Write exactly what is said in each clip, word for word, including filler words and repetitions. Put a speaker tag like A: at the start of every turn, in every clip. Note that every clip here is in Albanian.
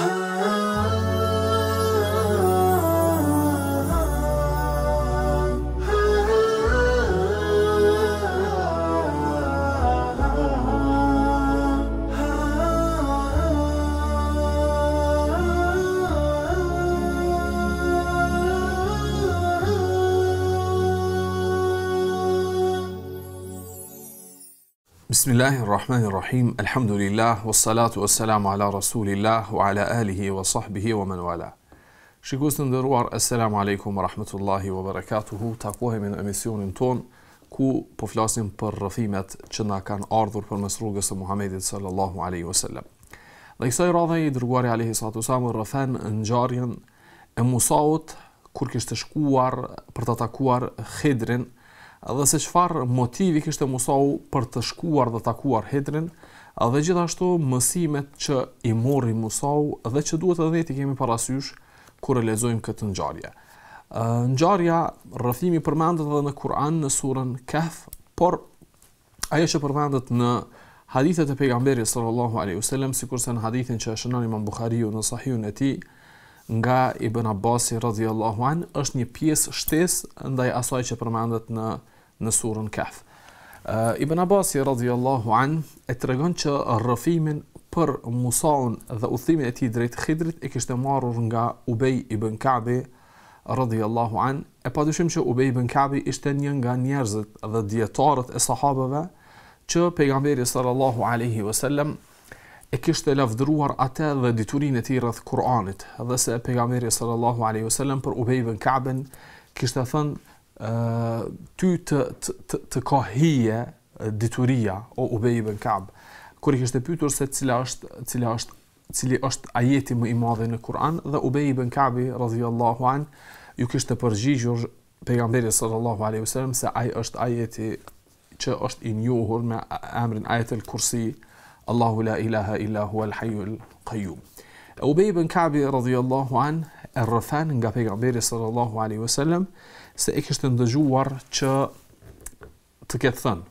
A: Bismillahirrahmanirrahim, alhamdulillah, wassalatu wassalamu ala rasulillah, wa ala alihi wa sahbihi wa man wala. Shikues të nderuar, assalamu alaikum wa rahmatullahi wa barakatuhu. Takohemi në emisionin ton ku po flasim për rrëfimet që na kanë ardhur përmes rrugës së Muhamedit sallallahu alaihi wasallam. Dhe kësaj radhe i dërguari alaihi salatu wasallam rrëfen ngjarjen e Musaut kur kishte shkuar për të takuar Khidrin, dhe se çfarë motivi kishte Musau për të shkuar dhe takuar Khidrin, dhe gjithashtu mësimet që i mori Musau dhe që duhet edhe ti kemi parasysh kur e lexojmë këtë ngjarje. Ngjarja, rrëfimi përmendet edhe në Kur'an në surën Kahf, por ajo që përmendet në hadithet e pejgamberit sallallahu alaihi wasallam, sikurse në hadithin që e shënon Imam Buhariu në Sahihun e tij nga Ibn Abbasi radhiyallahu an, është një pjesë shtesë ndaj asaj që përmendet në në surën Kahf. Uh, Ibn Abbasi radhiyallahu an e tregon që rrëfimin për Musaun dhe udhimin e tij drejt Khidrit e kishte marrur nga Ubej ibn Ka'bi radhiyallahu an, e padyshim që Ubej ibn Ka'bi ishte një nga njerëzit dhe dietarët e sahabeve që pejgamberi sallallahu alaihi wasallam e kishte lavdëruar atë dhe diturinë e tij rreth Kur'anit, dhe se pejgamberi sallallahu alaihi wasallam për Ubej ibn Ka'bin kishte thënë Uh, ty të, të, të, të ka hije dituria o Ubej ibn Ka'b, kur i kishte pyetur se cila është, cila është, cili është ajeti më i madh në Kur'an, dhe Ubej ibn Ka'bi radhiyallahu an ju kishte përgjigjur pejgamberit sallallahu alaihi wasallam se ai është ajeti që është i njohur me emrin Ayatul Kursi, Allahu la ilaha illa huwa al-hayyul qayyum. Ubej ibn Ka'bi radhiyallahu an e rrëfen nga pejgamberi sallallahu alaihi wasallam se e kishte ndëgjuar që të ketë thënë.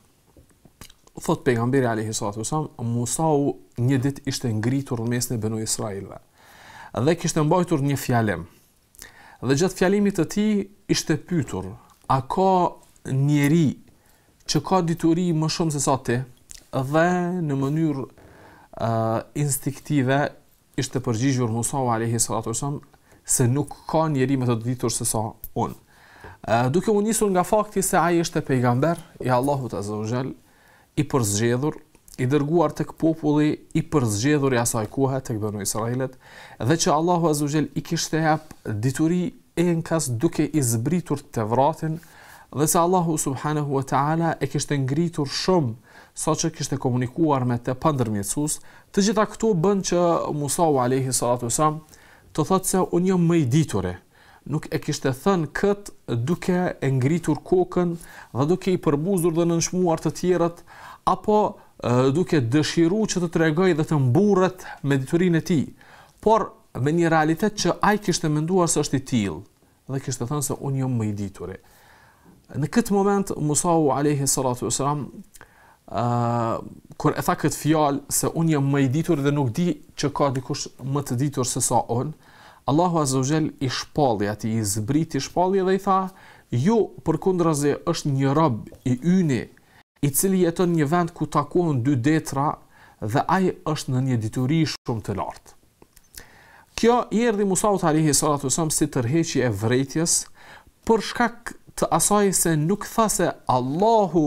A: Thot pejgamberi alayhi salatu wasallam, Musau një ditë ishte ngritur në mesin e Banu Israilëve dhe kishte mbajtur një fjalim. Dhe gjatë fjalimit të tij ishte pyetur, a ka njeri që ka dituri më shumë se sa ti? Dhe në mënyrë uh, instinktive ishte përgjigjur Musau alayhi salatu wasallam se nuk ka njeri më të ditur se sa unë. Uh, duke u nisur nga fakti se ai është pejgamber i Allahut azza wa jall, i përzgjedhur, i dërguar tek populli i përzgjedhur i asaj kohe tek Banu Israilet, dhe që Allahu azza wa jall i kishte jap dituri enkas duke i zbritur Tevratin, dhe se Allahu subhanahu wa taala e kishte ngritur shumë saqë kishte komunikuar me të pandërmjetësues. Të gjitha këto bën që Musa alayhi salatu wasalam të thotë se unë jam më i dituri. Nuk e kishte thënë këtë duke e ngritur kokën dhe duke i përbuzur dhe nënshmuar të tjerët, apo e, duke dëshiru që të tregoj dhe të mburret me diturinë e tij, por me një realitet që ai kishte menduar se është i tillë dhe kishte thënë se unë jam më i dituri. Në këtë moment Musa alayhi salatu wasalam uh, kur e tha këtë fjalë se unë jam më i ditur dhe nuk di që ka dikush më të ditur se sa unë, Allahu azza wa jall i shpalli atij, i zbriti shpalli dhe i tha, ju përkundrazi është një rob i yni, i cili jeton një vend ku takohen dy detra dhe ai është në një dituri shumë të lartë. Kjo i erdhi Musaut alayhi salatu wasallam si tërheqje e vërejtjes, për shkak të asaj se nuk tha se Allahu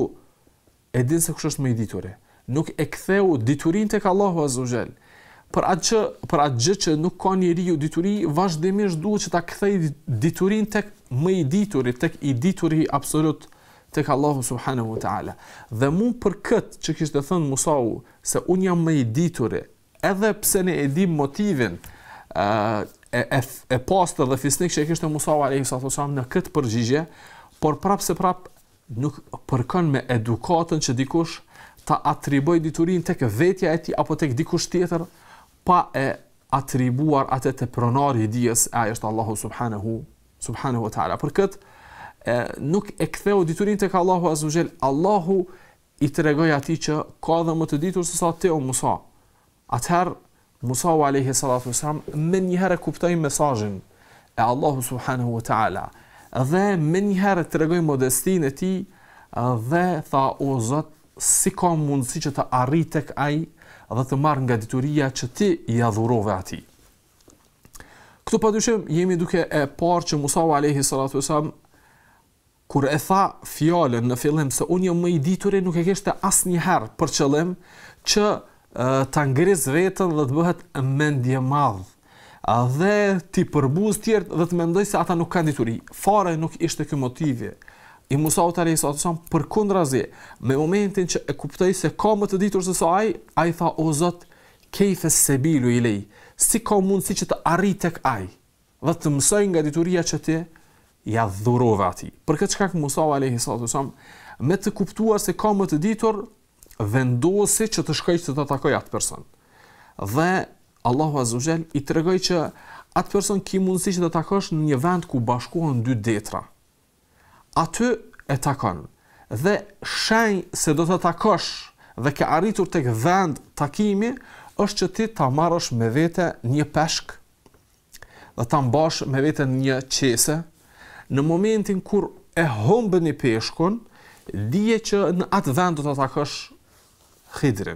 A: e din se kush është më i dituri. Nuk e ktheu diturinë tek Allahu azza wa jall. Për atë që, për atë gjë që nuk ka njeriu dituri, vazhdimisht duhet që ta kthej diturinë tek më i dituri, tek i dituri absolut, tek Allahu subhanahu wa taala. Dhe mu për këtë që kishte thënë Musau se unë jam më i dituri, edhe pse ne e dim motivin uh, e, e, e pastër dhe fisnik që e kishte Musau alayhi salatu wasallam në këtë përgjigje, por prapë se prapë nuk përkon me edukatën që dikush ta atriboj diturinë tek vetja e tij apo tek dikush tjetër, pa e atribuar atë të pronari i dijes, ai është Allahu subhanahu subhanahu wa taala. Për këtë e, nuk e ktheu diturinë tek Allahu azza wa jall. Allahu i tregoi atij që ka dhe më të ditur se sa ti o Musa. Atëherë Musa alayhi salatu wasalam më njëherë kuptoi mesazhin e Allahu subhanahu wa taala dhe më njëherë tregoi modestinë e tij dhe tha o Zot, si ka mundësi që të arrit tek ai dhe të marr nga dituria që ti i adhurove atij. Këtu padyshim jemi duke e parë që Musa alayhi salatu wasalam kur e tha fjalën në fillim se unë jam më i dituri, nuk e kishte asnjëherë për qëllim që ta ngriz veten dhe të bëhet mendje madh dhe ti përbuz tjerë dhe të mendoj se ata nuk kanë dituri. Fare nuk ishte ky motivi i Musa alayhi salatu wasalam, përkundrazi, me momentin që e kuptoi se ka më të ditur se sa ai, ai tha o Zot, kejfe sebilu ilej, si ka mundësi që të arrit tek ai dhe të mësoj nga dituria që ti ja dhurove atij. Për këtë shkak Musa alayhi salatu wasalam, me të kuptuar se ka më të ditur, vendosi që të shkojë të takojë atë person. Dhe Allahu azza wa jall i tregoi që atë person ki mundësi që të takosh në një vend ku bashkohen dy detra. Aty e takon dhe shenjë se do të takosh dhe ke arritur tek vend takimi është që ti ta marrësh me vete një peshk dhe ta mbash me vete një qese. Në momentin kur e humbën i peshkun, dije që në atë vend do të takosh Khidrin.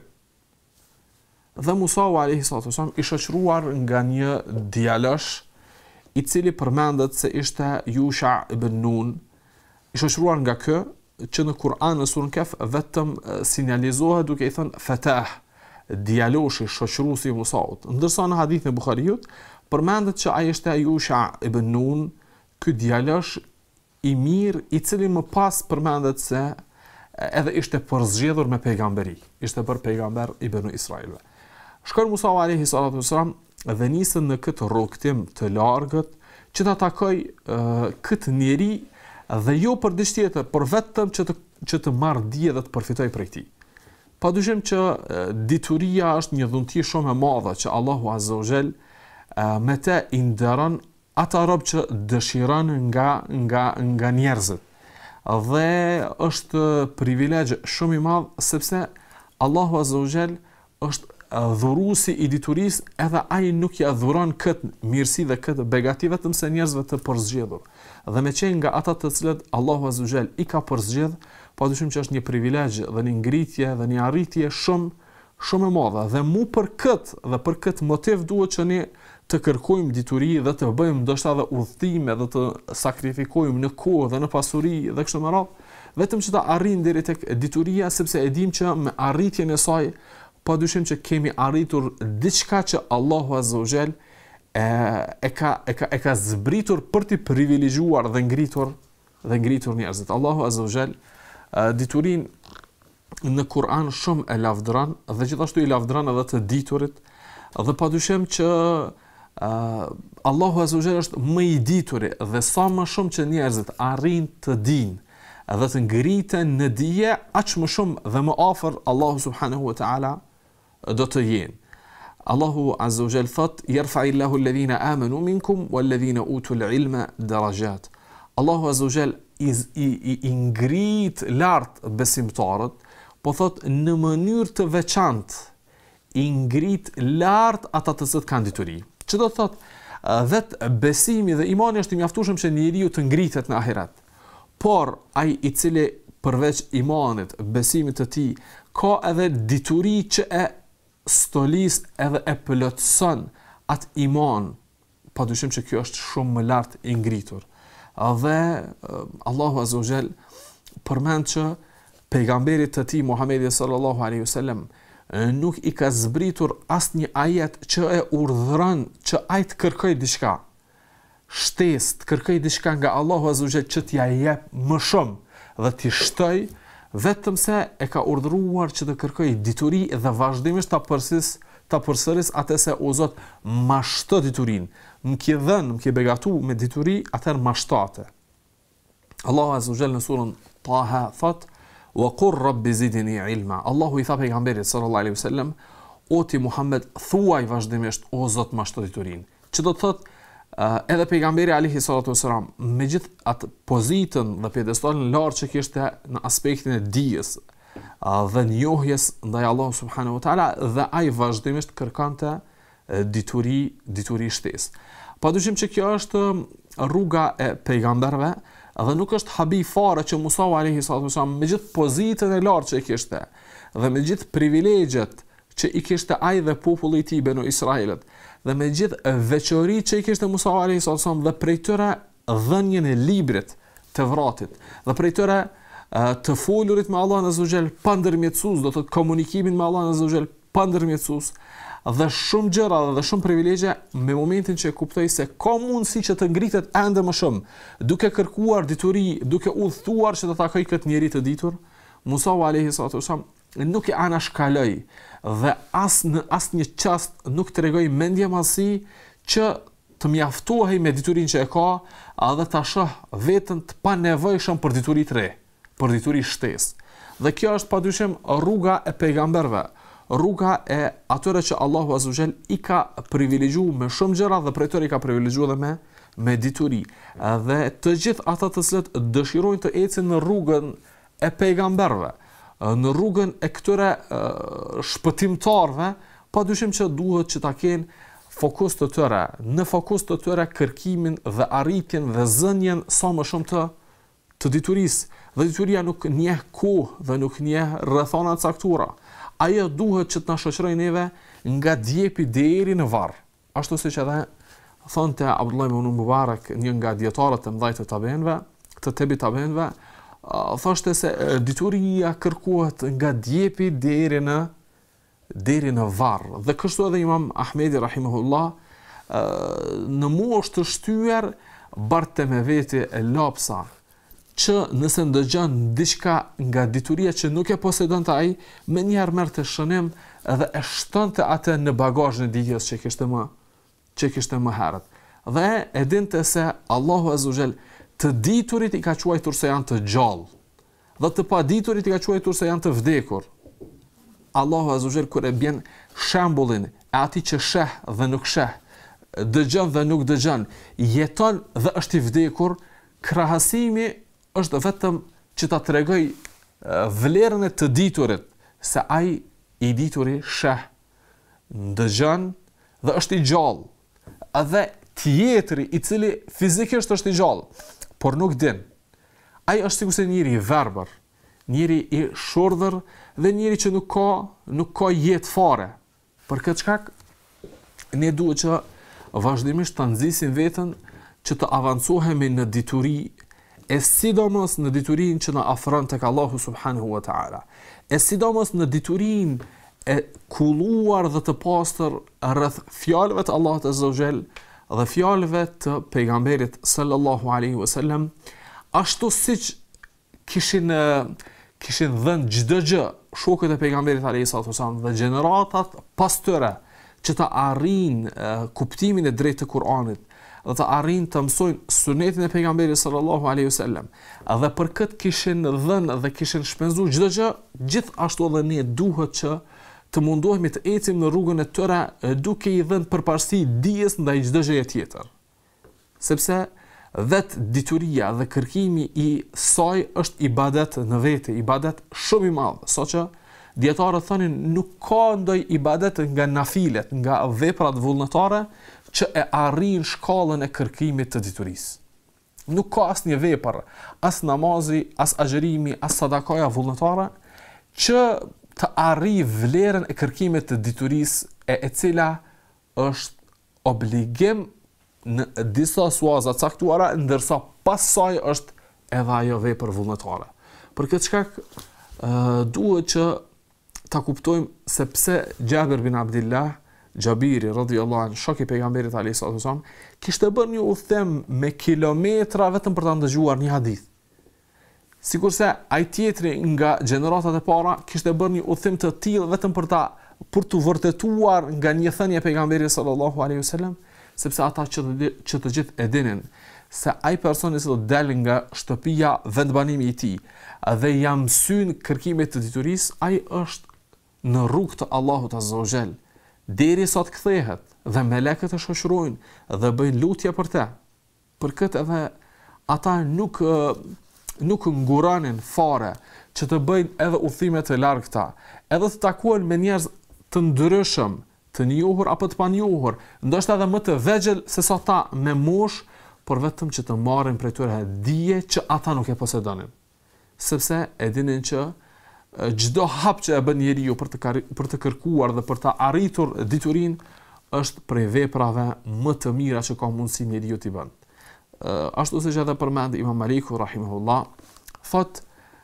A: Dhe Musa alayhi salatu wasalam i shoqëruar nga një djalosh i cili përmendet se ishte Yusha ibn Nun, i shoqëruar nga kë që në Kur'an në surën Kaf vetëm sinjalizohet duke i thënë Fatah, djaloshi, shoqëruesi i Musaut. Ndërsa në hadithin e Buhariut përmendet që ai ishte Yusha ibn Nun, ky djalosh i mirë i cili më pas përmendet se edhe ishte përzgjedhur me pejgamberi, ishte bërë pejgamber i Banu Israilve. Shkon Musa alayhi salatu wasalam dhe nisën në këtë rrugtim të largët që ta takoj uh, këtë njeri dhe jo për diçka tjetër, por vetëm që të që të marrë dije dhe të përfitoj prej tij. Padyshim që uh, dituria është një dhunti shumë e madhe që Allahu azza wa jall uh, me të i nderon ata rob që dëshiron nga nga nga njerëzit. Dhe është privilegj shumë i madh sepse Allahu azza wa jall është dhuruesi i diturisë, edhe ai nuk ja dhuron këtë mirësi dhe këtë begati vetëm se njerëzve të përzgjedhur. Dhe me qenë nga ata të cilët Allahu azza wa jall i ka përzgjedh, padyshim që është një privilegj dhe një ngritje dhe një arritje shumë shumë e madhe. Dhe mu për këtë dhe për këtë motiv duhet që ne të kërkojmë dituri dhe të bëjmë ndoshta edhe udhëtime dhe të sakrifikojmë në kohë dhe në pasuri dhe kështu me radhë, vetëm që ta arrijmë deri tek dituria, sepse e dimë që me arritjen e saj padyshim që kemi arritur diçka që Allahu azza wa jall e, e ka e ka e ka zbritur për të privilegjuar dhe ngritur dhe ngritur njerëzit. Allahu azza wa jall diturin në Kur'an shumë e lavdëron dhe gjithashtu i lavdëron edhe të diturit dhe padyshim që uh, Allahu azza wa jall është më i dituri dhe sa më shumë që njerëzit arrin të dinë dhe të ngriten në dije, aq më shumë dhe më afër Allahu subhanahu wa ta'ala do të jenë. Allahu azza wa jall thot: "Yarfa'illahu alladhina amanu minkum walladhina utul ilma darajat." Allahu azza wa jall i, i, i ngrit lart besimtarët, po thot në mënyrë të veçantë i ngrit lart ata të cilët kanë dituri. Që do të thot vetë besimi dhe imani është i mjaftueshëm që njeriu të ngritet në ahiret. Por ai i cili përveç imanit, besimit të tij, ka edhe dituri që e stolis edhe e plotëson atë iman, padyshim që kjo është shumë më lart i ngritur. Dhe Allahu azza wa jall përmend që pejgamberit të tij Muhamedi sallallahu alaihi wasallam nuk i ka zbritur asnjë ajet që e urdhëron që ai të kërkojë diçka. Shtesë të kërkojë diçka nga Allahu azza wa jall që t'ia jep më shumë dhe t'i shtoj, vetëm se e ka urdhëruar që të kërkojë dituri dhe vazhdimisht ta përsis, ta përsëris atë se o Zot, ma shto diturinë. Më ke dhënë, më ke begatu me dituri, atëherë ma shtate. Allahu azza wa jall në surën Taha thot: "Wa qur rabbi zidni ilma." Allahu i tha pejgamberit sallallahu alaihi wasallam: "O ti Muhammed, thuaj vazhdimisht, o Zot, ma shto diturinë." Që do të thotë Uh, edhe pejgamberi alayhi salatu wasalam me gjithë atë pozitën dhe pjedestalin lartë që kishte në aspektin e dijes uh, dhe njohjes ndaj Allahut subhanahu wa taala, dhe ai vazhdimisht kërkonte dituri, dituri shtesë. Padyshim që kjo është rruga e pejgamberëve dhe nuk është habi fare që Musa alayhi salatu wasallam me gjithë pozitën e lartë që i kishte dhe me gjithë privilegjet që i kishte ai dhe populli i tij Benu Israilit dhe me gjithë veçoritë që i kishte Musa alayhi salatu wasallam dhe prej tyre dhënien e librit të vratit dhe prej tyre të folurit me Allahun azza wa jall pa ndërmjetësues, do të thotë komunikimin me Allahun azza wa jall pa ndërmjetësues dhe shumë gjëra dhe shumë privilegje, me momentin që e kuptoi se ka mundësi që të ngritet ende më shumë, duke kërkuar dituri, duke udhëtuar që të takoj këtë njeri të ditur, Musa alayhi salatu wasallam nuk e anashkaloi dhe as në asnjë çast nuk tregoi mendje madhësi që të mjaftohej me diturinë që e ka, edhe ta shoh veten të panevojshëm për dituri të re, për dituri shtesë. Dhe kjo është padyshim rruga e pejgamberëve, rruga e atyre që Allahu azza wa jall i ka privilegjuar me shumë gjëra dhe prej tyre i ka privilegjuar edhe me me dituri. Dhe të gjithë ata të cilët dëshirojnë të ecin në rrugën e pejgamberëve, në rrugën e këtyre shpëtimtarëve, padyshim që duhet që ta kenë fokus të tyre, në fokus të tyre kërkimin dhe arritjen dhe zënjen sa më shumë të të diturisë. Dhe dituria nuk njeh kohë dhe nuk njeh rrethana të caktuara. Ajo duhet që të na shoqërojë neve nga djepi deri në varr. Ashtu siç edhe thonte Abdullah ibn Mubarak, një nga dietarët e mëdhtë të tabenëve, të tebi tabenëve, thoshte se dituria kërkohet nga djepi deri në deri në varr. Dhe kështu edhe Imam Ahmedi rahimahullah në moshë të shtyer barte me veti e lapsa që nëse ndëgjon diçka nga dituria që nuk e posedonte ai, më njëherë merrte shënim dhe e shtonte atë në bagazhin e dijes që kishte më që kishte më herët. Dhe e dinte se Allahu azza wa jall të diturit i ka quajtur se janë të gjallë dhe të paditurit i ka quajtur se janë të vdekur. Allahu azza wa jall kur e bën shembullin e atij që sheh dhe nuk sheh, dëgjon dhe nuk dëgjon, jeton dhe është i vdekur, krahasimi është vetëm që ta tregoj vlerën e të diturit, se ai i dituri sheh, dëgjon dhe është i gjallë. Edhe tjetri i cili fizikisht është i gjallë, por nuk din. Ai është sikurse njëri i verbër, njëri i shurdhër dhe njëri që nuk ka nuk ka jetë fare. Për këtë shkak ne duhet që vazhdimisht të nxisim veten që të avancohemi në dituri, e sidomos në diturinë që na afron tek Allahu subhanahu wa taala. E sidomos në diturinë e kulluar dhe të pastër rreth fjalëve të Allahut azza wa jall dhe fjalëve të pejgamberit sallallahu alaihi wasallam, ashtu siç kishin kishin dhënë çdo gjë shokët e pejgamberit alaihi salatu wasallam dhe gjeneratat pas tyre që të arrijnë uh, kuptimin e drejtë të Kuranit dhe të arrijnë të mësojnë sunetin e pejgamberit sallallahu alaihi wasallam. Dhe për këtë kishin dhënë dhe kishin shpenzuar çdo gjë, gjithashtu edhe ne duhet që të mundohemi të ecim në rrugën e tyre duke i dhënë përparësi dijes ndaj çdo gjëje tjetër. Sepse vetë dituria dhe kërkimi i saj është ibadet në vete, ibadet shumë i madh, saqë dietarët thonin nuk ka ndonjë ibadet nga nafilet, nga veprat vullnetare që e arrin shkallën e kërkimit të diturisë. Nuk ka asnjë vepër, as namazi, as agjërimi, as sadakaja vullnetare që të arrijë vlerën e kërkimit të diturisë e e cila është obligim në disa suaza caktuara, ndërsa pas saj është edhe ajo vepër vullnetare. Për këtë shkak duhet që ta kuptojmë se pse Jabir bin Abdullah Jabiri radhiyallahu anhu, shoku i pejgamberit alayhi salatu wasallam, kishte bërë një udhëtim me kilometra vetëm për ta dëgjuar një hadith. Sikurse ai tjetri nga gjeneratat e para kishte bërë një udhëtim të tillë vetëm për ta për të vërtetuar nga një thënie e pejgamberit sallallahu alaihi wasallam, sepse ata që të, që të gjithë e dinin se ai personi që del nga shtëpia vendbanimi i tij dhe ja mësyn kërkimet të diturisë, ai është në rrugë të Allahut azza wa jall, derisa të kthehet dhe melekët e shoqërojnë dhe bëjnë lutje për të. Për këtë edhe ata nuk nuk nguranin fare që të bëjnë edhe udhime të largëta, edhe të takohen me njerëz të ndryshëm, të njohur apo të panjohur, ndoshta edhe më të vegjël se sa ta me mosh, por vetëm që të marrin prej tyre dije që ata nuk e posedonin. Sepse e dinin që çdo hap që e bën njeriu për të për të kërkuar dhe për të arritur diturinë është prej veprave më të mira që ka mundësi njeriu t'i bën. Ashtu siç edhe përmend Imam Maliku rahimahullah, thot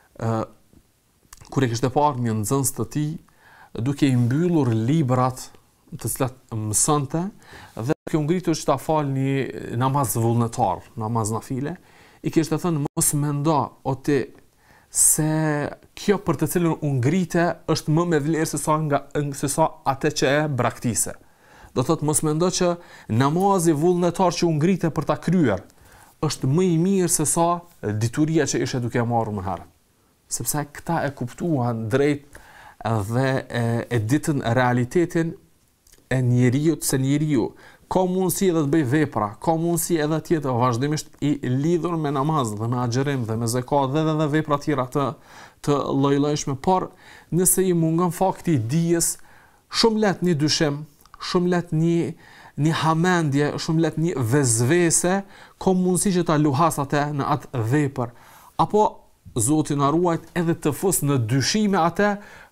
A: kur e kishte parë një nxënës të tij duke i mbyllur librat të cilat mësonte dhe duke u ngritur që ta fal një namaz vullnetar, namaz nafile, i kishte thënë mos mendo o ti se kjo për të cilën u ngrite është më me vlerë se sa nga se sa atë që e braktise. Do thotë mos mendo që namazi vullnetar që u ngrite për ta kryer është më i mirë se sa dituria që ishe duke marrë më herët. Sepse këta e kuptuan drejt dhe e, e ditën realitetin e njeriu, se njeriu ka mundësi edhe të bëj vepra, ka mundësi edhe të jetë vazhdimisht i lidhur me namaz dhe me agjërim dhe me zakat dhe edhe vepra tjera të të lloj-llojshme, por nëse i mungon fakti i dijes, shumë lehtë një dyshim, shumë lehtë një një hamendje, shumë lehtë një vezvese, ka mundësi që ta luhasate në atë vepër, apo Zoti na ruajt edhe të fus në dyshime atë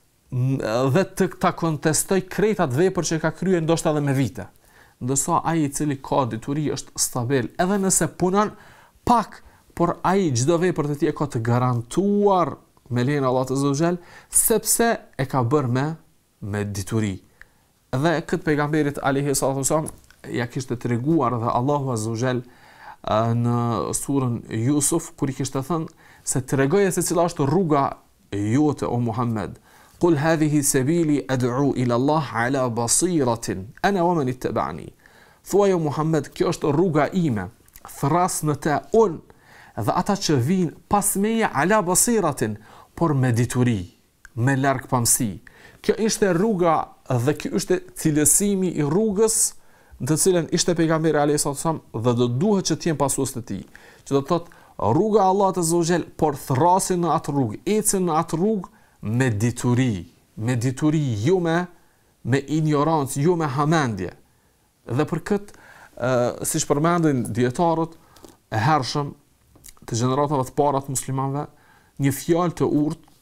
A: dhe të ta kontestoj krejt atë vepër që ka kryer ndoshta edhe me vite. Ndërsa ai i cili ka dituri është stabil, edhe nëse punon pak, por ai çdo vepër të tij ka të garantuar me lejen e Allahut azza wa jall, sepse e ka bërë me me dituri. Dhe këtë pejgamberit alayhi salatu wasallam ja kishte treguar dhe Allahu azza wa jall në surën Yusuf kur i kishte thënë se tregoje se cila është rruga jote o Muhammed. Qul hadhihi sabili ad'u ila Allah ala basiratin ana wa man ittaba'ani. Thuaj o Muhammed, kjo është rruga ime, thras në te unë dhe ata që vinë pas meje ala basiratin, por me dituri, me largpamësi. Kjo ishte rruga dhe kjo ishte cilësimi i rrugës në të cilën ishte pejgamberi alayhi salatu wasallam dhe do duhet që të jenë pasues të tij. Që do të thotë rruga e Allahut azza wa jall, por thrasin në atë rrugë, ecën në atë rrugë me dituri, me dituri, jo me me ignorancë, jo me hamendje. Dhe për këtë, uh, si shpërmendin dietarët e hershëm të gjeneratave të para të muslimanëve, një fjalë të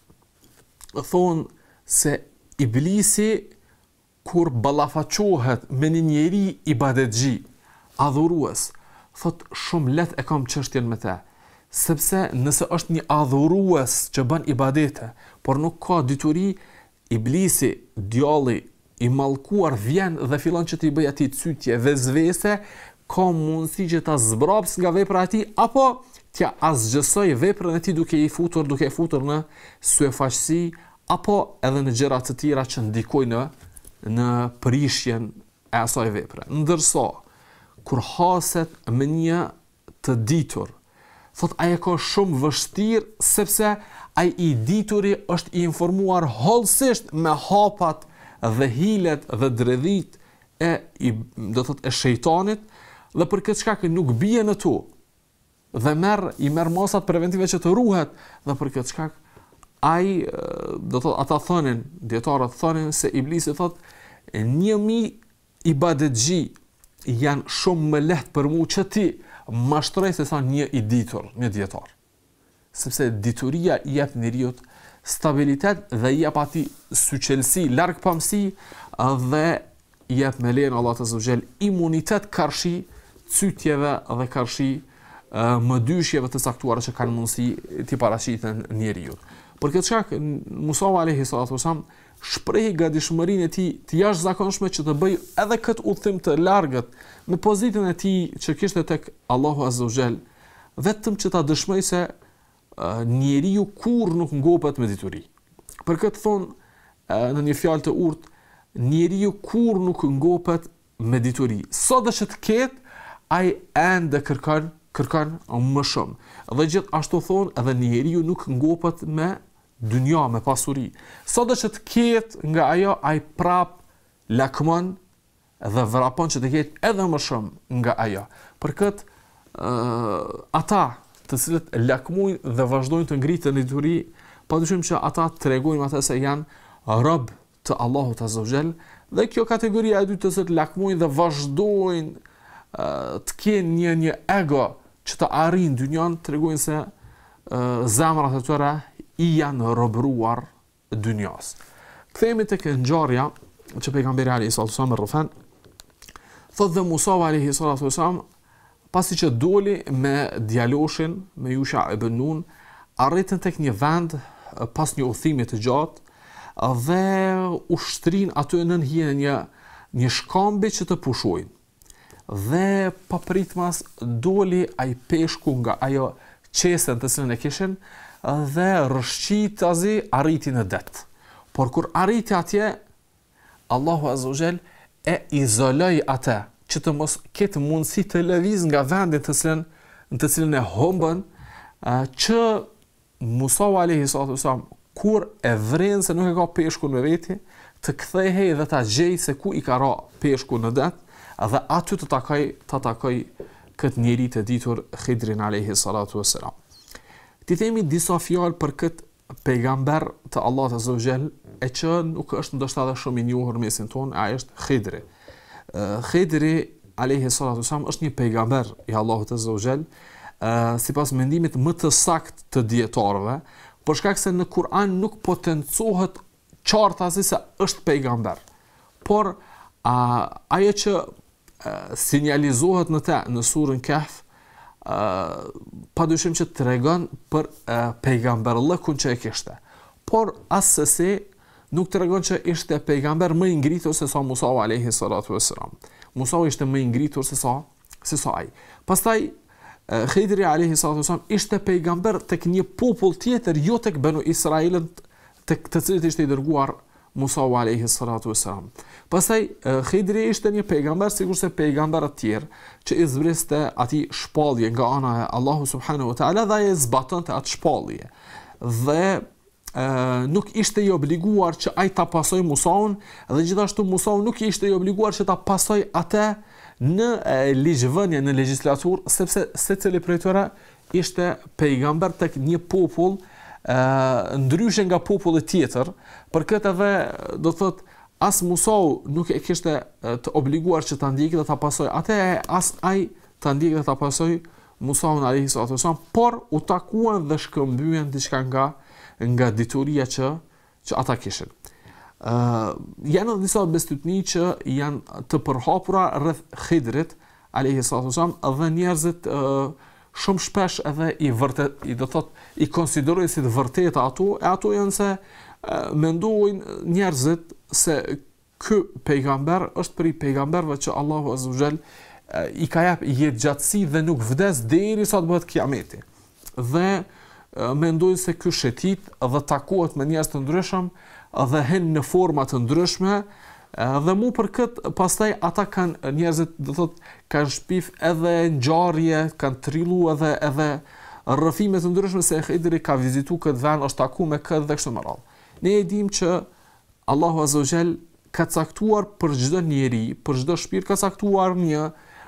A: urtë thonë se iblisi kur ballafaqohet me një njeri ibadetxhi, adhurues, thot shumë lehtë e kam çështjen me të. Sepse nëse është një adhurues që bën ibadete, por nuk ka dituri, iblisi, djalli i mallkuar vjen dhe fillon që t'i bëj atij cytje vezvese, ka mundësi që ta zbraps nga vepra e tij apo t'ja asgjësoj veprën e tij duke i futur, duke i futur në syefaqësi apo edhe në gjëra të tjera që ndikojnë në në prishjen e asaj vepre. Ndërsa kur haset me një të ditur, thot ai ka shumë vështirë sepse ai i dituri është i informuar hollësisht me hapat dhe hilet dhe dredhit e i, do thot e shejtanit, dhe për këtë shkak nuk bie në to dhe merr i merr mosat preventive që të ruhet, dhe për këtë shkak ai do thot ata thonin, dietarët thonin se iblisi thot një mi ibadetxhi janë shumë më lehtë për mua që ti mashtroj se sa një i ditur, një dietar. Sepse dituria i jep njeriu stabilitet dhe i jep atij syçelsi, largpamësi dhe i jep me lejen Allahut azza wa jall imunitet karshi cytjeve dhe karshi më dyshjeve të caktuara që kanë mundësi t'i paraqiten njeriu. Për këtë shkak Musa alayhi salatu wasallam shprehi gatishmërinë e tij të jashtëzakonshme që të bëj edhe këtë udhtim të largët me pozitën e tij që kishte tek Allahu azza wa jall, vetëm që ta dëshmoj se uh, njeriu kurrë nuk ngopet me dituri. Për këtë thon uh, në një fjalë të urtë, njeriu kurrë nuk ngopet me dituri. Sado që të ketë, ai ende kërkon kërkon më shumë. Dhe gjithashtu thon edhe njeriu nuk ngopet me dynja, me pasuri. Sado që të ketë nga ajo, ai prap lakmon dhe vrapon që të ketë edhe më shumë nga ajo. Për këtë, uh, ata të cilët lakmojnë dhe vazhdojnë të ngritën në dituri, padyshim që ata tregojnë ata se janë rob të Allahut azza wa jall Dhe kjo kategoria e dytë të cilët lakmojnë dhe vazhdojnë uh, të kenë një një ego që të arrijnë dynjan, tregojnë se uh, zemrat e tyre i janë robëruar dynjas. Kthehemi tek ngjarja që pejgamberi alayhi salatu wasallam rrofan. Thotë dhe Musa alayhi salatu wasallam, pasi që doli me djaloshin, me Yusha ibn Nun, arritën tek një vend pas një udhimi të gjatë dhe ushtrin aty nën hijen një një shkambi që të pushojnë. Dhe papritmas doli ai peshku nga ajo qesen të cilën e kishin dhe rrshqitazi arriti në det. Por kur arriti atje, Allahu Azza wa Jall e izoloi atë që të mos ketë mundësi të lëviz nga vendi të cilën në të cilën e humbën, që Musa alayhi salatu wasallam kur e vren se nuk e ka peshkun me veti, të kthehej dhe ta gjej se ku i ka ra peshku në det, dhe aty të takoj të takoj këtë njeri të ditur Khidrin alayhi salatu wasalam. Ti themi disa fjalë për këtë pejgamber të Allahut Azza wa Jall, e që nuk është ndoshta edhe shumë i njohur mesin tonë, ai është Khidri. Khidri alayhi salatu wasalam është një pejgamber i Allahut Azza wa Jall, sipas mendimit më të saktë të dietarëve, për shkak se në Kur'an nuk potencohet qartasi se është pejgamber. Por a, ajo që a, sinjalizohet në te në surën Kahf, padyshim që tregon për pejgamberllëkun që e kishte. Por asesi nuk tregon që ishte pejgamber më i ngritur se sa Musa alayhi salatu wassalam. Musa ishte më i ngritur se sa se sa ai. Pastaj Khidri alayhi salatu wassalam ishte pejgamber tek një popull tjetër, jo tek Banu Israilët, tek të cilët ishte i dërguar Musa alayhi salatu wassalam. Pastaj Khidri ishte një pejgamber sikurse pejgamberët tjerë që i zbriste atij shpallje nga ana e Allahu subhanahu wa taala dhe ai zbatonte atë shpallje. Dhe e, nuk ishte i obliguar që ai ta pasojë Musaun, dhe gjithashtu Musau nuk ishte i obliguar që ta pasojë atë në ligjvënie, në legjislatur, sepse secili prej tyre ishte pejgamber tek një popull ndryshe nga populli tjetër. Për këtë edhe do të thotë as Musau nuk e kishte të obliguar që ta ndjekë dhe ta pasojë atë, as ai ta ndjekë dhe ta pasojë Musaun alayhi salatu wasallam, por u takuan dhe shkëmbyen diçka nga nga dituria që që ata kishin. Uh, janë disa bestytni që janë të përhapura rreth Khidrit alayhi salatu wasallam, dhe njerëzit uh, shumë shpesh edhe i vërtet i do thot i konsiderojnë si të vërteta ato, e ato janë se uh, mendojnë njerëzit se ky pejgamber është për i pejgamberve që Allahu Azza wa Jall uh, i ka jap jetë gjatësi dhe nuk vdes derisa të bëhet kiameti. Dhe uh, mendojnë se ky shetit dhe takohet me njerëz të ndryshëm dhe hen në forma të ndryshme, dhe mu për këtë pastaj ata kanë njerëzit do thot kanë shpif edhe ngjarje, kanë trillu edhe edhe rrëfime të ndryshme se Khidri ka vizitu këtë vend, është taku me këtë dhe kështu me radhë. Ne e dim që Allahu Azza wa Jall ka caktuar për çdo njeri, për çdo shpirt ka caktuar një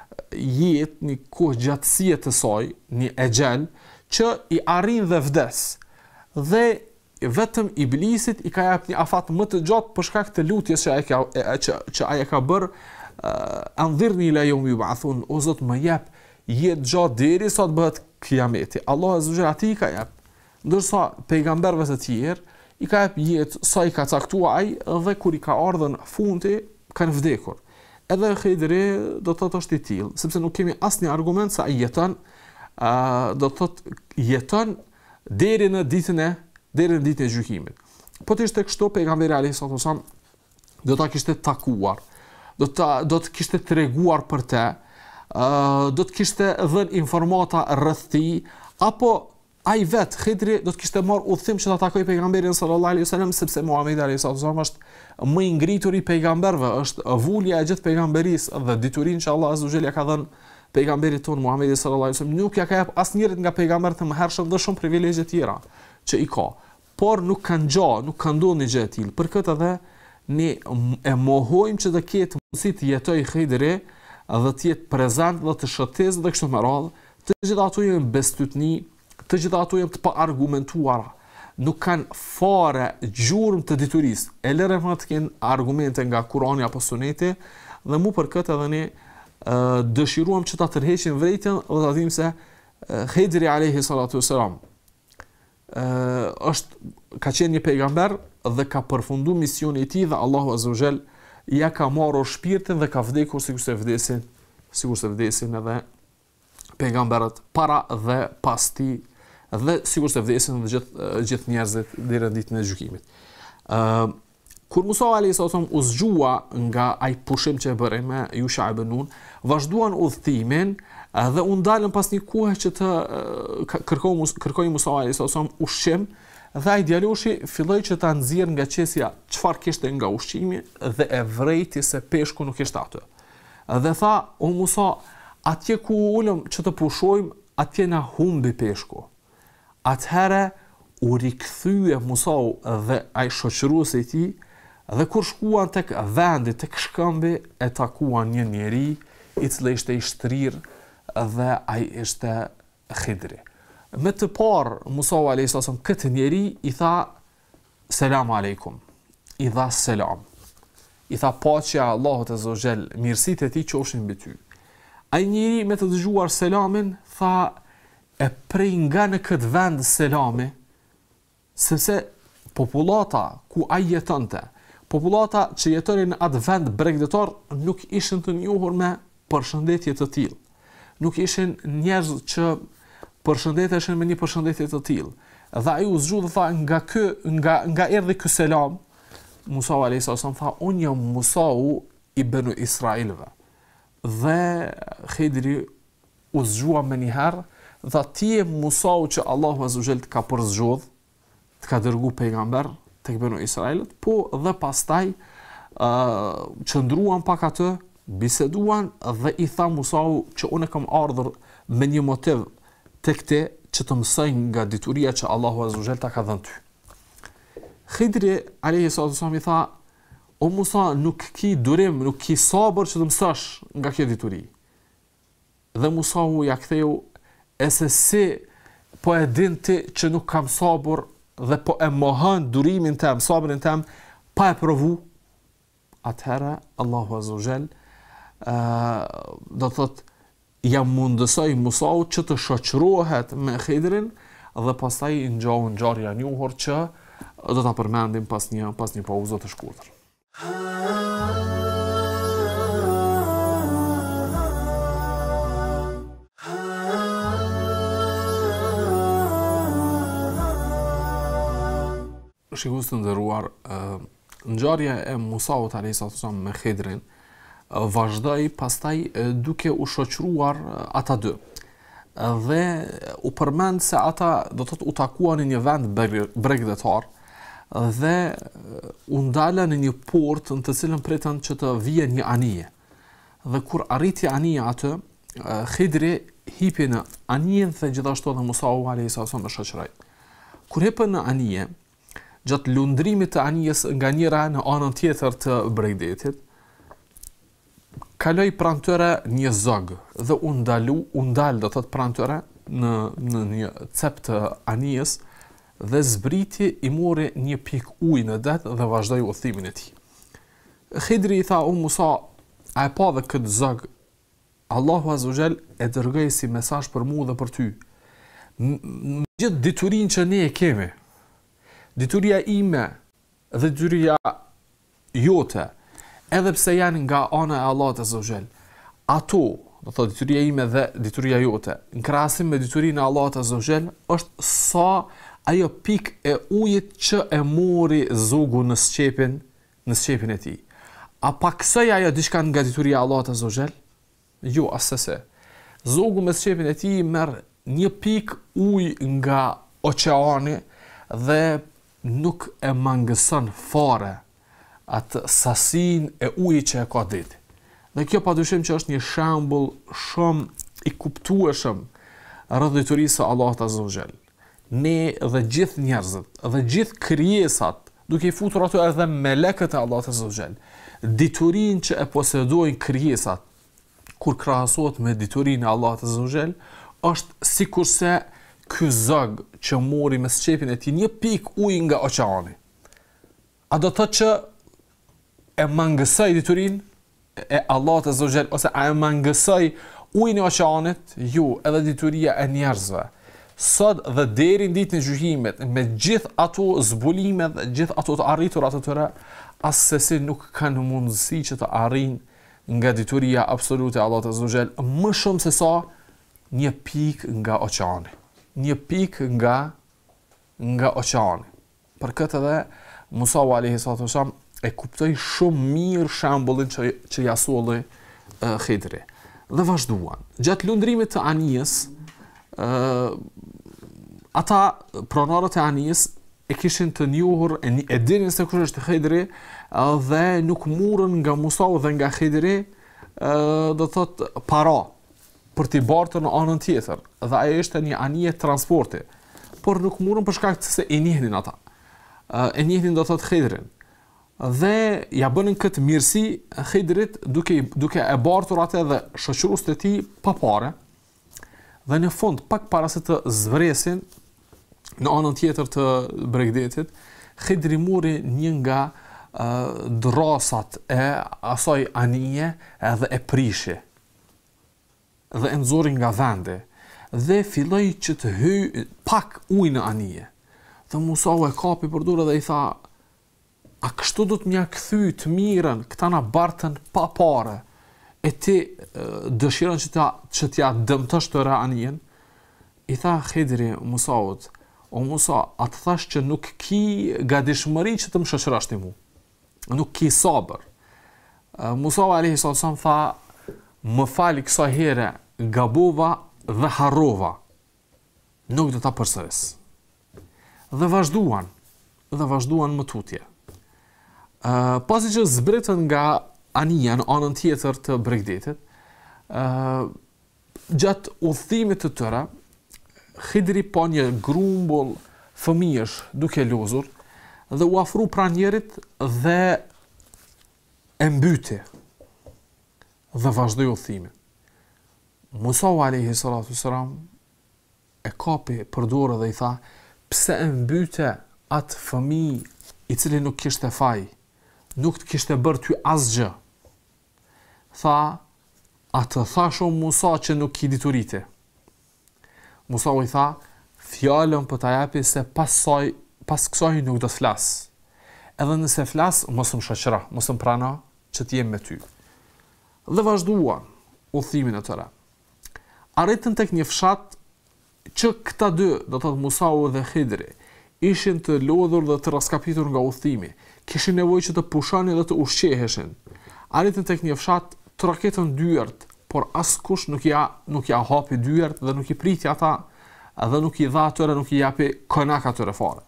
A: jetë, një kohë gjatësie të saj, një ejel që i arrin dhe vdes. Dhe vetëm iblisit i ka jap një afat më të gjatë për shkak të lutjes që ai ka që, që ai ka bër, andhirni ila yawmi yub'athun, o Zot më jap jetë gjatë derisa të bëhet kiameti. Allahu Azza wa Jalla ati i ka jap, ndërsa pejgamberëve të tjerë i ka jap jetë sa i ka caktuar ai, dhe kur i ka ardhur fundi kanë vdekur. Edhe Khidri do të thotë është i tillë, sepse nuk kemi asnjë argument se ai jeton, do të thotë jeton deri në ditën e deri në ditën e gjykimit. Po të ishte kështu, pejgamberi alayhi salatu wasallam do ta kishte takuar, do ta do të kishte treguar për të, uh, do të kishte dhënë informata rreth tij, apo ai vet Khidri do të kishte marrë udhtim që ta takojë pejgamberin sallallahu alaihi wasallam, sepse Muhamedi alayhi salatu wasallam është më i ngritur i pejgamberëve, është vulja e gjithë pejgamberisë dhe diturinë që Allah Azza wa Jalla ka dhënë pejgamberit ton Muhamedi sallallahu alaihi wasallam, nuk ja ka jap asnjërit nga pejgamberët e mëhershëm dhe shumë privilegje tjera që i ka, por nuk kanë gja, nuk kanë ndodhur një gjë e tillë. Për këtë edhe ne e mohojmë që të ketë mundësi të jetojë Khidri dhe të jetë prezant dhe të shëtesë dhe kështu me radhë. Të gjitha ato janë bestytni, të gjitha ato janë të paargumentuara. nuk kanë fare gjurmë të diturisë. E lëre më të kenë argumente nga Kurani apo Suneti, dhe mu për këtë edhe ne uh, dëshiruam që ta tërheqim vërejtjen dhe ta dim se uh, Khidri alayhi salatu wassalam uh, është ka qenë një pejgamber dhe ka përfundu misionin e tij dhe Allahu azza wa jall ja ka marrë shpirtin dhe ka vdekur sikur se vdesin, sikur se vdesin edhe pejgamberët para dhe pas tij dhe sikur se vdesin dhe gjithë gjithë njerëzit deri në ditën e gjykimit. Ë uh, Kur Musa alayhis salam u zgjua nga ai pushim që e bëri me Yusha ibn Nun, vazhduan udhëtimin dhe u ndalën pas një kohe që të kërkoi kërkoi Musa alayhis salam ushqim dhe ai djaloshi filloi që ta nxjerr nga qesja çfarë kishte nga ushqimi dhe e vrejti se peshku nuk ishte aty. Dhe tha, o Musa, atje ku ulëm që të pushojmë, atje na humbi peshku. Atëherë u rikthye Musa dhe ai shoqëruesi i tij. Dhe kur shkuan tek vendi, tek shkëmbi, e takuan një njeri i cili ishte i shtrirë dhe ai ishte Khidri. Me të parë, Musa alayhis salam këtë njeri i tha selam aleikum. I dha selam. I tha paqja e Allahut azza wa jall, mirësitë e tij qofshin mbi ty. Ai njeri me të dëgjuar selamin tha e prej nga në këtë vend selami, sepse popullata ku ai jetonte, popullata që jetonin në atë vend bregdetar nuk ishin të njohur me përshëndetje të tillë. Nuk ishin njerëz që përshëndeteshin me një përshëndetje të tillë. Dhe ai u zgjodhi dhe tha nga ky nga nga erdhi ky selam, Musa alayhis salam tha unë jam Musau i Banu Israilëve. Dhe Khidri u zgjua më një herë dhe ti je Musau që Allahu azza wa jall ka përzgjedh, të ka dërguar pejgamber tek Banu Israilët, po dhe pastaj uh, qëndruan pak atë, biseduan dhe i tha Musau që unë kam ardhur me një motiv tek te që të mësoj nga dituria që Allahu azza wa jall ta ka dhënë ty. Khidri alayhis salam i tha, o Musa, nuk ki durim, nuk ki sabër që të mësosh nga kjo dituri. Dhe Musau ja ktheu, e se si po e din ti që nuk kam sabër dhe po e mohon durimin tëm, sabrin tëm, pa e provu, atëherë Allahu azza wa jall uh, do të thotë jam mundësoj Musau që të shoqërohet me Khidrin dhe pastaj ngjau ngjarja e njohur që do ta përmendim pas një pas një pauze të shkurtër. Shikues të nderuar, ngjarja e Musaut alayhis salam me Khidrin vazhdoi pastaj duke u shoqëruar ata dy. Dhe u përmend se ata do të thotë u takuan në një vend bregdetar dhe u ndalën në një port në të cilën pritën që të vijë një anije. Dhe kur arriti anija atë, Khidri hipi në anijen dhe gjithashtu edhe Musau alayhis salam me shoqëroi. Kur hipën në anije, gjatë lundrimit të anijes nga njëra në anën tjetër të bregdetit, kaloi pranë tyre një zog dhe u ndalu, u ndal do të thotë pranë tyre në në një cep të anijes dhe zbriti i mori një pikë ujë në det dhe vazhdoi udhëtimin e tij. Khidri i tha, o Musa, a e pa dhe këtë zog? Allahu azza wa jall e dërgoi si mesazh për mua dhe për ty. Në gjithë diturinë që ne e kemi, dituria ime dhe dituria jote, edhe pse janë nga ana e Allahut azza wa jall, ato, do thotë dituria ime dhe dituria jote, në krahasim me diturinë e Allahut azza wa jall, është sa ajo pikë e ujit që e mori zogu në sqepin, në sqepin e tij. A pa kësaj ajo diçka nga dituria e Allahut azza wa jall? Jo, asese. Zogu me sqepin e tij merr një pikë ujë nga oqeani dhe nuk e mangëson fare atë sasin e ujit që e ka ditë. Dhe kjo padyshim që është një shembull shumë i kuptueshëm rreth diturisë së Allahut azza wa jall. Ne dhe gjithë njerëzit dhe gjithë krijesat, duke i futur ato edhe melekët e Allahut azza wa jall, diturinë që e posedojnë krijesat kur krahasohet me diturinë e Allahut azza wa jall, është sikurse ky zog që mori me sqepin e tij një pik ujë nga oqeani, a do të thotë që e mangësoj diturinë e Allahut azza wa jall, ose a e mangësoj ujin e oqeanit? Ju, edhe dituria e njerëzve sot dhe deri në ditën e gjykimit, me gjithë ato zbulimet, gjithë ato të arritura të tyre, asesi nuk kanë mundësi që të arrijnë nga dituria absolute e Allahut azza wa jall më shumë se sa një pikë nga oqeani. Një pikë nga nga oqeani. Për këtë edhe Musa alayhi salatu wasalam e kuptoi shumë mirë shembullin që që ja solli uh, Khidri. Dhe vazhduan. Gjatë lundrimit të Anijës, uh, ata pronarët e Anijës e kishin të njohur, e, e dinin se kush është Khidri, uh, dhe nuk murën nga Musa dhe nga Khidri, uh, do thot para për t'i bartur në anën tjetër, dhe ajo ishte një anije transporti, por nuk murën për shkak se e njihnin ata. Uh, e njihnin do thot Khidrin. Dhe ja bënin këtë mirësi Khidrit duke, duke e bartur atë dhe shoqërues të tij pa pare, dhe në fund pak para se të zvresin në anën tjetër të Bregdetit, Khidri muri një nga uh, drasat e asaj anije edhe e prishi dhe e nxori nga vendi dhe filloi që të hyj pak ujë në anije. Dhe Musa u e kapi për dorë dhe i tha: a kështu do të mja kthy të mirën, këta na bartën pa pare, e ti dëshiron që ta që t'ja dëmtosh të anijen? I tha Khidri Musaut: o Musa, atë thash që nuk ki gatishmëri që të më shoqërosh ti mu, nuk ki sabër. Musa alayhi sallam tha: më fali kësaj here, gabova dhe harrova, nuk do ta përsëris. Dhe vazhduan, dhe vazhduan më tutje. Uh, pasi që zbritën nga anija në anën tjetër të Bregdetit, uh, gjatë udhëtimit të tyre, Khidri pa një grumbull fëmijësh duke lozur dhe u afru pranë njerit dhe e mbyti dhe vazhdoi udhëtimin. Musa alayhi salatu wasalam e kapi për dorë dhe i tha: pse e mbyte atë fëmijë i cili nuk kishte faj, nuk të kishte bërë ty asgjë? Tha: atë thash o Musa që nuk ki diturite. Musa u i tha: fjallën për ta japi se pas, saj, pas kësaj nuk do të flas. Edhe nëse flas, mos më shoqëro, mos më prano që të jem me ty. Dhe vazhduan udhëtimin e tyre. Arritën tek një fshat që këta dy, do të thotë Musau dhe Khidri, ishin të lodhur dhe të raskapitur nga udhëtimi. Kishin nevojë që të pushonin dhe të ushqeheshin. Arritën tek një fshat, traketën dyert, por askush nuk ja nuk ja hapi dyert dhe nuk i priti ata, dhe nuk i dha atyre, nuk i japi konak atyre fare.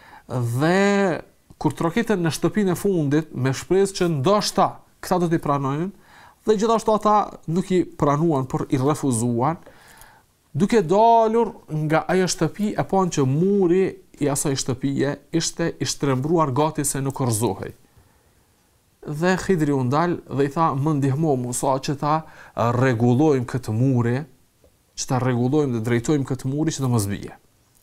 A: Dhe kur traketën në shtëpinë e fundit me shpresë që ndoshta këta do t'i pranojnë, dhe gjithashtu ata nuk i pranuan, por i refuzuan, duke dalur nga ajo shtëpi e panë që muri i asaj shtëpie ishte i shtrembruar gati se nuk rëzohej. Dhe Khidri u ndal dhe i tha: më ndihmo Musa që ta rregullojmë këtë muri, që ta rregullojmë dhe drejtojmë këtë muri që të mos bie.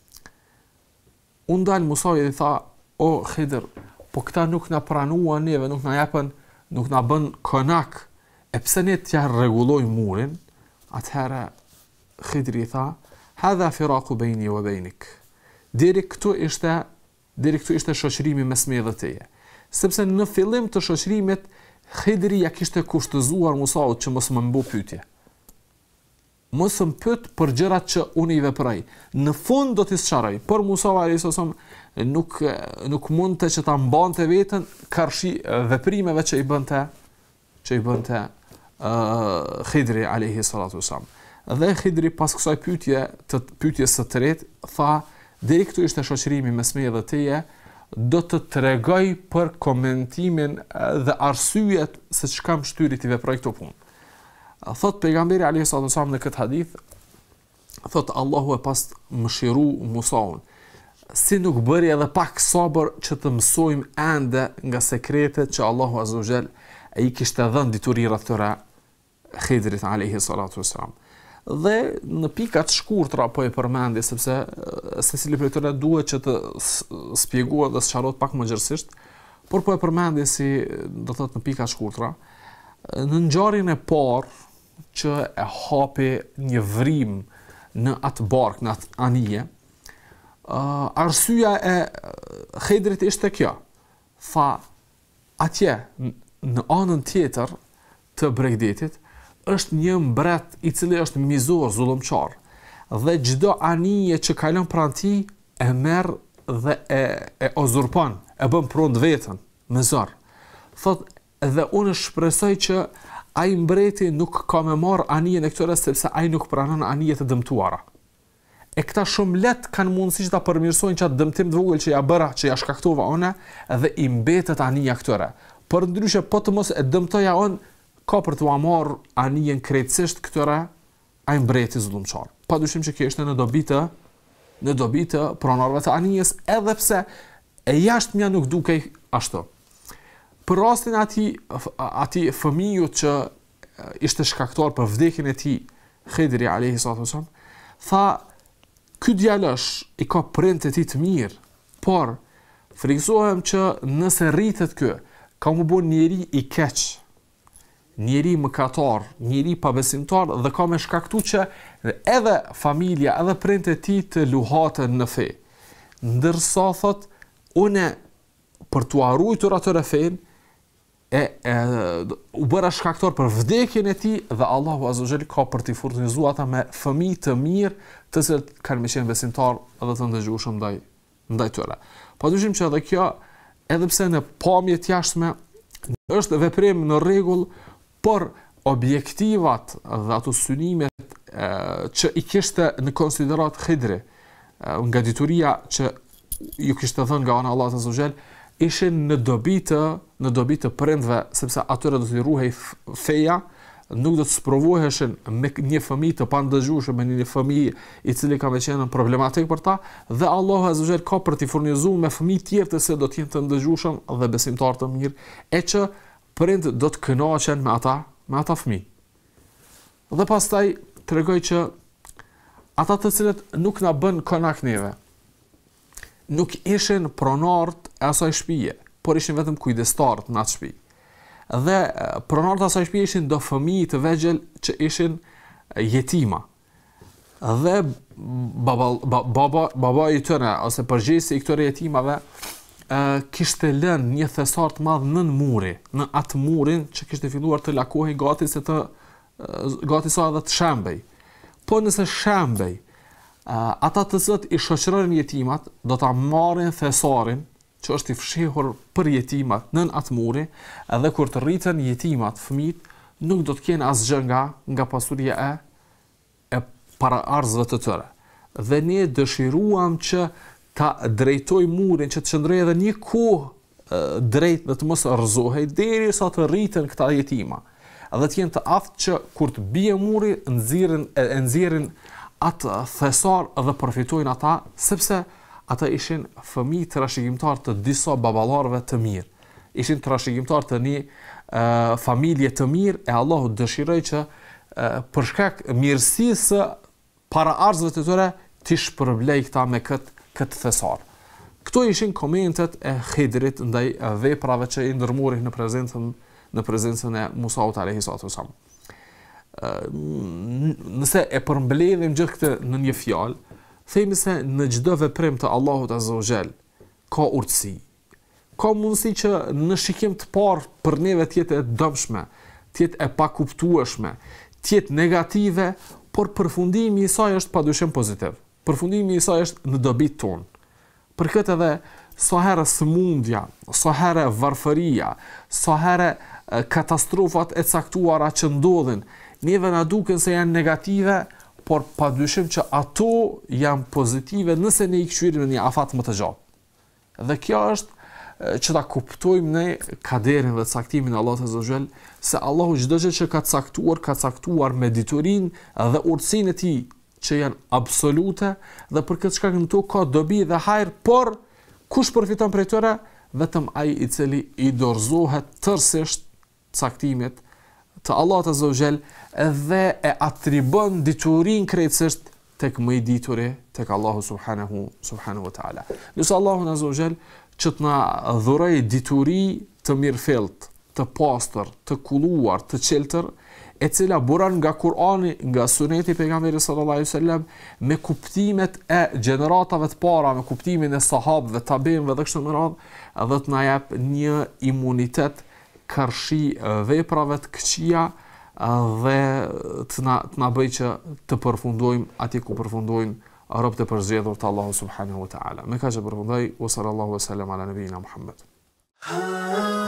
A: U ndal Musa i tha: o Khidr, po këta nuk na pranuan neve, nuk na japën, nuk na bën konak, e pse ne t'ja rregullojmë murin? Atëherë Khidri i tha: hadha firaqu baini wa bainik. Deri këtu ishte, deri këtu ishte shoqërimi mes meje dhe teje. Sepse në fillim të shoqërimit Khidri ja kishte kushtëzuar Musaut që mos më mbo pyetje. Mos më pyet për gjërat që unë i veproj. Në fund do t'i sqaroj, por Musa alayhis salam nuk nuk mundte që ta mbante veten karshi veprimeve që i bënte që i bënte uh, Khidri alayhis salatu wasalam. Dhe Khidri pas kësaj pyetje, të pyetjes së tretë, tha: deri këtu ishte shoqërimi mes meje dhe teje, do të tregoj për komentimin dhe arsyet se çka më shtyri ti veproj këto punë. Thot pejgamberi alayhis salam në këtë hadith, thot Allahu e pas mëshiru Musaun, si nuk bëri edhe pak sabër që të mësojmë ende nga sekretet që Allahu azza wa jall ai kishte dhënë dituri rreth tyre Khidrit alayhis salatu wasalam. Dhe në pikat shkurtra po e përmendi, sepse secili prej tyre duhet që të spjegohet dhe sqarohet pak më gjerësisht, por po e përmendi si do thotë në pika shkurtra. Në ngjarjen e parë që e hapi një vrim në atë bark, në atë anije, uh, arsyeja e Khidrit ishte kjo. Tha, atje në anën tjetër të Bregdetit është një mbret i cili është mizor, zullumçar, dhe çdo anije që kalon pranë tij e merr dhe e, e uzurpon, e bën prund veten me zor. Thot, dhe unë shpresoj që ai mbreti nuk ka me marr anijen e këtyre sepse ai nuk pranon anije të dëmtuara. E këta shumë let kanë mundësi që ta përmirësojnë qatë dëmtim të vogël që ja bëra, që ja shkaktova ona, dhe i mbetet anija këtyre. Por ndryshe po të mos e dëmtoja on, ka për të marrë anijen krejtësisht këtyre ai mbreti zullumçar. Padyshim që kjo ishte në dobi të në dobi të pronarëve të anijes, edhe pse e jashtëmja nuk dukej ashtu. Për rastin ati, ati fëmiju që ishte shkaktar për vdekjen e tij, Khidri alayhi salatu wasallam, tha, ky djalësh i ka prind të tij të mirë, por friksohem që nëse rritet ky, ka më bën njeri i keq, njeri mëkatar, njeri pabesimtar, dhe ka me shkaktu që edhe familja, edhe prindët e tij të luhaten në fe. Ndërsa thot, une për t'u ruajtur atë fen, e, e u bëra shkaktar për vdekjen e tij, dhe Allahu azza wa jall ka për t'i furnizuar ata me fëmijë të mirë, të cilët kanë me qenë besimtar edhe të ndëgjueshëm ndaj ndaj tyre. Padyshim që edhe kjo, edhe pse në pamje të jashtme është veprim në rregull, por objektivat dhe ato synimet e, që i kishte në konsiderat Khidri, e, nga dituria që ju kishte dhënë nga ana Allahut azza wa jall, ishin në dobi të në dobi të prindve, sepse atyre do t'i ruhej feja, nuk do të sprovoheshin me një fëmijë të pandëgjueshëm, me një fëmijë i cili ka me qenë problematik për ta, dhe Allahu azza wa jall ka për t'i furnizuar me fëmijë tjerë të se do të jenë të ndëgjueshëm dhe besimtar të mirë, e që prind do të kënaqen me ata, me ata fëmijë. Dhe pastaj tregoj që ata të cilët nuk na bën konak neve, nuk ishin pronarët e asaj shtëpie, por ishin vetëm kujdestarët në atë shtëpi. Dhe pronarët e asaj shtëpie ishin do fëmijë të vegjël që ishin jetima. Dhe baba baba baba i tyre ose përgjegjësi i këtyre jetimave kishte lënë një thesar të madh nën muri, në atë murin që kishte filluar të lakohej gati se të gati sa edhe të shembej. Po nëse shembej, ata të cilët i shoqërojnë jetimat do ta marrin thesarin që është i fshehur për jetimat nën atë muri, edhe kur të rriten jetimat, fëmijët nuk do të kenë asgjë nga nga pasuria e e paraarzëve të tyre. Dhe ne dëshiruam që ta drejtoj murin, që të qëndrojë edhe një kohë drejt dhe të mos rrëzohej derisa të rriten këta jetima. Edhe të jenë të aftë që kur të bie muri, nxirrin e nxjerrin atë thesar dhe përfitojnë ata, sepse ata ishin fëmijë trashëgimtar të disa baballarëve të mirë. Ishin trashëgimtar të një uh, familje të mirë, e Allahu dëshiroi që uh, për shkak mirësisë së paraarzëve të tyre t'i shpërblej këta me këtë këtë thesar. Këto ishin komentet e Khidrit ndaj veprave që i ndërmori në prezencën në prezencën e Musaut alayhi salatu wasallam. Nëse e përmbledhim gjithë këtë në një fjalë, themi se në çdo veprim të Allahut azza wa jall ka urtësi. Ka mundësi që në shikim të parë për neve të jetë e dëmshme, të jetë e pakuptueshme, të jetë negative, por përfundimi i saj është padyshim pozitiv. Përfundimi i saj është në dobit tonë. Për këtë edhe sa herë sëmundja, sa herë varfëria, sa herë katastrofat e caktuara që ndodhin, neve na duken se janë negative, por padyshim që ato janë pozitive nëse ne i kthyerim në një afat më të gjatë. Dhe kjo është që ta kuptojmë ne kaderin dhe caktimin e Allahut azza wa jall, se Allahu çdo gjë që ka caktuar, ka caktuar me diturinë dhe urtësinë e tij që janë absolute, dhe për këtë shkak në to ka dobi dhe hajër, por kush përfiton prej tyre? Vetëm ai i cili i dorëzohet tërësisht caktimit të Allahut azza wa jall dhe e atribon diturin krejtësisht tek më i dituri, tek Allahu subhanahu subhanahu wa taala. Nëse Allahu azza wa jall që të na dhuroj dituri të mirëfillt, të pastër, të kulluar, të qeltër, e cila buron nga Kurani, nga Suneti i pejgamberit sallallahu alaihi wasallam, me kuptimet e gjeneratave të para, me kuptimin e sahabëve, tabiinëve dhe kështu me radhë, dhe të na jap një imunitet kërshi veprave të këqija dhe të na të na bëj që të përfundojmë aty ku përfundojnë robët e përzgjedhur të Allahu subhanahu wa taala. Me kaq e përfundoj, wa sallallahu wa sallam ala nabiyina Muhammad.